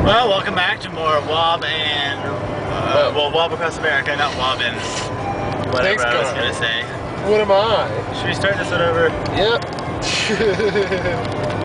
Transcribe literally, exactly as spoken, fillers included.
Well, welcome back to more W O B and, uh, well, W O B across America, not W O B and whatever Thanks, I was God. going to say. What am I? Should we start this whatever? Yep.